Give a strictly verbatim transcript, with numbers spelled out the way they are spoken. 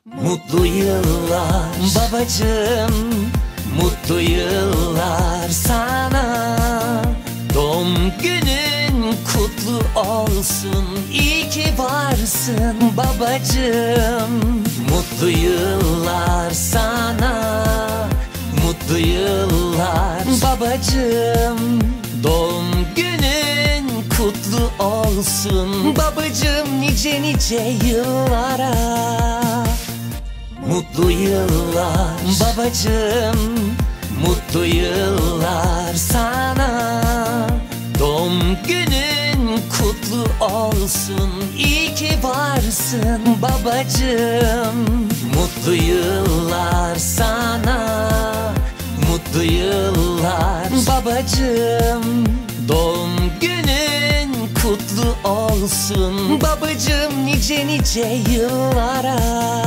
Mutlu yıllar babacığım, mutlu yıllar sana. Doğum günün kutlu olsun, iyi ki varsın babacığım. Mutlu yıllar sana, mutlu yıllar babacığım. Doğum günün kutlu olsun babacığım, nice nice yıllara. Mutlu yıllar babacığım, mutlu yıllar sana. Doğum günün kutlu olsun, iyi ki varsın babacığım. Mutlu yıllar sana, mutlu yıllar babacığım. Doğum günün kutlu olsun babacığım, nice nice yıllara.